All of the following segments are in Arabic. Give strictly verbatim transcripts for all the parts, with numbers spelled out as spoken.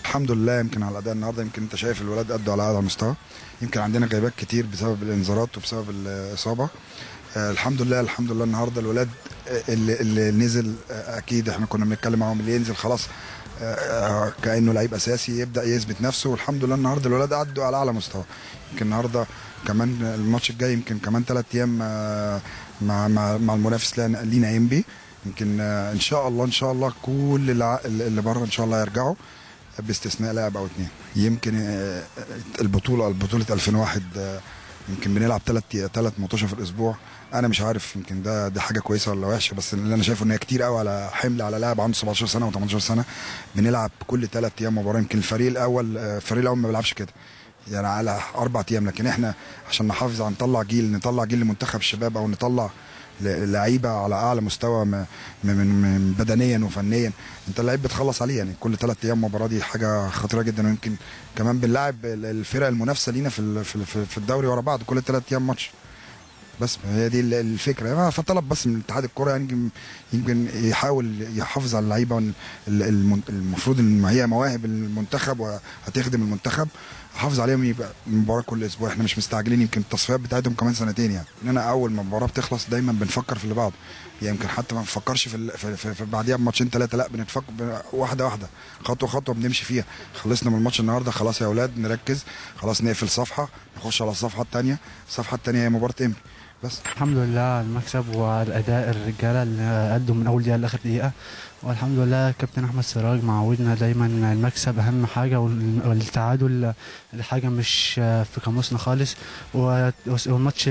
الحمد لله يمكن على الاداء النهارده. يمكن انت شايف الولاد ادوا على اعلى مستوى. يمكن عندنا غيابات كتير بسبب الانذارات وبسبب الاصابه. آه الحمد لله الحمد لله النهارده الولاد اللي, اللي نزل، آه اكيد احنا كنا بنتكلم معاهم اللي ينزل خلاص آه آه كانه لعيب اساسي يبدا يثبت نفسه. والحمد لله النهارده الولاد ادوا على اعلى مستوى. يمكن النهارده كمان الماتش الجاي يمكن كمان ثلاث ايام آه مع مع مع المنافس لينا انبي. يمكن آه ان شاء الله ان شاء الله كل اللي بره ان شاء الله يرجعوا باستثناء لاعب او اثنين. يمكن البطوله البطوله ألفين وواحد يمكن بنلعب ثلاث ثلاث ماتشات في الاسبوع. انا مش عارف يمكن ده دي حاجه كويسه ولا وحشه، بس اللي انا شايفه ان هي كتير قوي على حمل على لاعب عنده سبعتاشر سنه و تمنتاشر سنه. بنلعب كل ثلاث ايام مباراه. يمكن الفريق الاول الفريق الاول ما بيلعبش كده يعني على اربع ايام، لكن احنا عشان نحافظ على نطلع جيل نطلع جيل لمنتخب الشباب او نطلع لعيبه على اعلى مستوى من من بدنيا وفنيا. انت اللعيب بتخلص عليه يعني كل ثلاث ايام مباراه، دي حاجه خطيره جدا. ويمكن كمان بنلاعب الفرق المنافسه لينا في في الدوري ورا بعض كل ثلاث ايام ماتش. بس هي دي الفكره. فطلب بس من اتحاد الكره يعني يمكن يحاول يحافظ على اللعيبه. المفروض ان هي مواهب المنتخب وهتخدم المنتخب، حافظ عليهم يبقى مباراه كل اسبوع. احنا مش مستعجلين. يمكن التصفيات بتاعتهم كمان سنتين يعني. اننا اول ما المباراه بتخلص دايما بنفكر في اللي بعده يعني. يمكن حتى ما بنفكرش في, في, في, في بعديها بماتشين ثلاثه، لا بنتفكر واحده واحده خطوه خطوه بنمشي فيها. خلصنا من الماتش النهارده خلاص يا اولاد نركز، خلاص نقفل صفحه نخش على الصفحه الثانيه. الصفحه الثانيه هي مباراه امبي بس. الحمد لله على المكسب وعلى الاداء الرجاله اللي قدوا من اول دقيقه لاخر دقيقه. والحمد لله كابتن احمد سراج معودنا دايما المكسب اهم حاجه، والتعادل حاجه مش في قاموسنا خالص. والماتش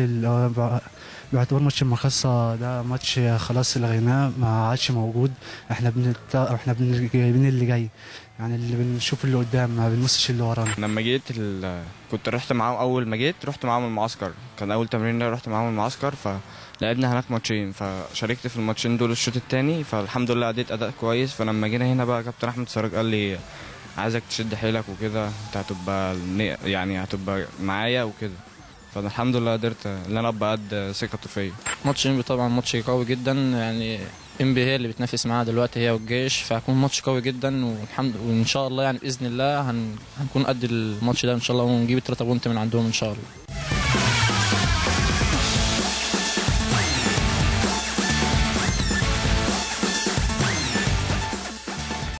باعتبار ماتش المخصه ده ماتش خلاص لغيناه ما عادش موجود. احنا بنت... احنا جايبين اللي جاي يعني، اللي بنشوف اللي قدام ما بنبصش اللي ورانا. لما جيت ال... كنت رحت معاهم اول ما جيت رحت معاهم المعسكر، كان اول تمرين رحت معاهم المعسكر فلعبنا هناك ماتشين، فشاركت في الماتشين دول الشوط الثاني فالحمد لله اديت اداء كويس. فلما جينا هنا بقى كابتن احمد سراج قال لي عايزك تشد حيلك وكده، انت هتبقى يعني هتبقى معايا وكده. فانا الحمد لله قدرت ان انا ابقى قد ثقته فيا. ماتش انبي طبعا ماتش قوي جدا يعني. انبي هي اللي بتنافس معاها دلوقتي هي والجيش، فهيكون ماتش قوي جدا. والحمد وان شاء الله يعني باذن الله هن... هنكون قد الماتش ده ان شاء الله ونجيب الثلاثه بونت من عندهم ان شاء الله.